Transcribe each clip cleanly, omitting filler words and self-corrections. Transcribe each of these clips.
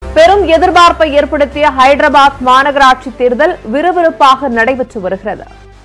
பெரும் எதிர்பார்ப்பை ஏற்படுத்திய ஹைதராபாத் மாநகராட்சி தேர்தல் விறுவிறுப்பாக நடைபெற்று வருகிறது.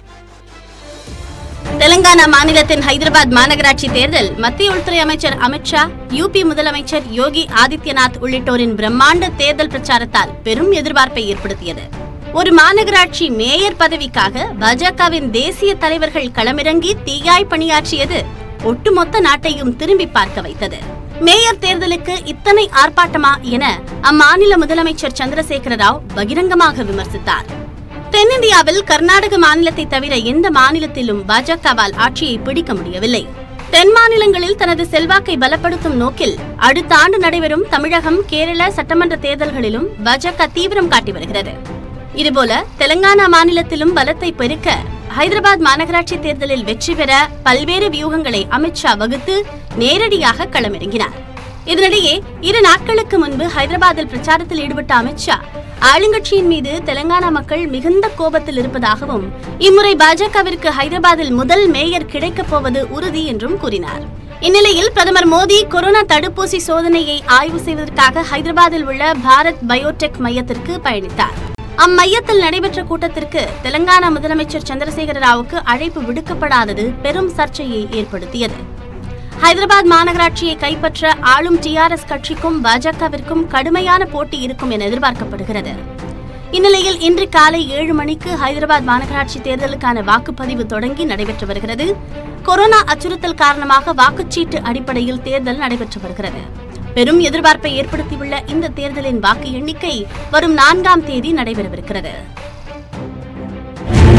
தெலங்கானா மாநிலத்தின் ஹைதராபாத் மாநகராட்சி தேர்தல் மத்திய உள்துறை அமைச்சர் அமித்ஷா, யூபி முதலமைச்சர் யோகி ஆதித்யநாத் உள்ளிட்டோரின் பிரம்மாண்ட தேர்தல் பிரச்சாரத்தால் பெரும் எதிர்பார்ப்பை ஏற்படுத்தியது. ஒரு மாநகராட்சி மேயர் பதவிக்காக பாஜகவின் தேசிய தலைவர்கள் களமிறங்கி தீயாய் பணியாற்றியது ஒட்டுமொத்த நாட்டையும் திரும்பி பார்க்க வைத்தது. மேயர் தேர்தலுக்கு இத்தனை ஆர்ப்பாட்டமா என அம்மாநில முதலமைச்சர் சந்திரசேகர ராவ் பகிரங்கமாக விமர்சித்தார். தென்னிந்தியாவில் கர்நாடக மாநிலத்தை தவிர எந்த மாநிலத்திலும் பாஜகவால் ஆட்சியை பிடிக்க முடியவில்லை. தென் மாநிலங்களில் தனது செல்வாக்கை பலப்படுத்தும் நோக்கில் அடுத்த ஆண்டு நடைபெறும் தமிழகம், கேரள சட்டமன்ற தேர்தல்களிலும் பாஜக தீவிரம் காட்டி வருகிறது. இதுபோல தெலங்கானா மாநிலத்திலும் பலத்தை பெருக்க ஹைதராபாத் மாநகராட்சி தேர்தலில் வெற்றி பெற பல்வேறு வியூகங்களை அமித்ஷா வகுத்து நேரடியாக களமிறங்கினார். இதனிடையே 2 நாட்களுக்கு முன்பு ஹைதராபாத்தில் பிரச்சாரத்தில் ஈடுபட்ட அமித்ஷா ஆளுங்கட்சியின் மீது தெலங்கானா மக்கள் மிகுந்த கோபத்தில் இருப்பதாகவும், இம்முறை பாஜகவிற்கு ஹைதராபாத்தில் முதல் மேயர் கிடைக்கப் போவது உறுதி என்றும் கூறினார். இந்நிலையில் பிரதமர் மோடி கொரோனா தடுப்பூசி சோதனையை ஆய்வு செய்வதற்காக ஹைதராபாத்தில் உள்ள பாரத் பயோடெக் மையத்திற்கு பயணித்தார். அம்மையத்தில் நடைபெற்ற கூட்டத்திற்கு தெலங்கானா முதலமைச்சர் சந்திரசேகர ராவுக்கு அழைப்பு விடுக்கப்படாதது பெரும் சர்ச்சையை ஏற்படுத்தியது. ஹைதராபாத் மாநகராட்சியை கைப்பற்ற ஆளும் டிஆர்எஸ் கட்சிக்கும் பாஜகவிற்கும் கடுமையான போட்டி இருக்கும் என எதிர்பார்க்கப்படுகிறது. இந்நிலையில் இன்று காலை 7 மணிக்கு ஹைதராபாத் மாநகராட்சி தேர்தலுக்கான வாக்குப்பதிவு தொடங்கி நடைபெற்று வருகிறது. கொரோனா அச்சுறுத்தல் காரணமாக வாக்குச்சீட்டு அடிப்படையில் தேர்தல் நடைபெற்று வருகிறது. பெரும் எதிர்பார்ப்பை ஏற்படுத்தியுள்ள இந்த தேர்தலின் வாக்கு எண்ணிக்கை வரும் 4ஆம் தேதி நடைபெறவிருக்கிறது.